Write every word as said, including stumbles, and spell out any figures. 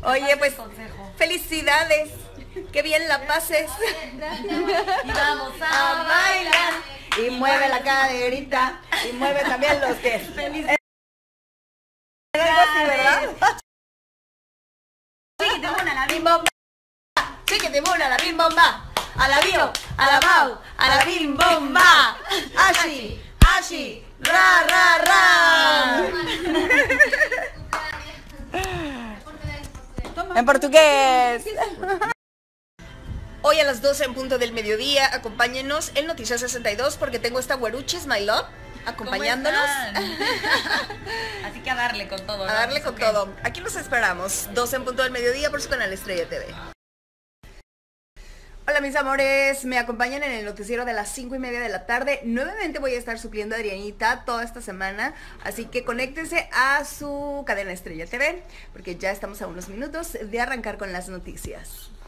Oye, pues, felicidades. Qué bien la pases. Y vamos a bailar. Y mueve la caderita. Y mueve también los pies. Felicidades. Algo así, ¿verdad? Chiquite mona la Bim bomba. Chiquite mona la bim bomba. A la bio, a la bau, a la bim bomba. Ashi, ashi, ra, ra, ra. En portugués. Hoy a las doce en punto del mediodía, acompáñenos en Noticias sesenta y dos porque tengo esta Guaruchis, my love, acompañándonos. Así que a darle con todo, ¿no? A darle con Okay. todo. Aquí los esperamos, doce en punto del mediodía por su canal Estrella T V. Hola mis amores, me acompañan en el noticiero de las cinco y media de la tarde. Nuevamente voy a estar supliendo a Adrianita toda esta semana, así que conéctense a su cadena Estrella T V porque ya estamos a unos minutos de arrancar con las noticias.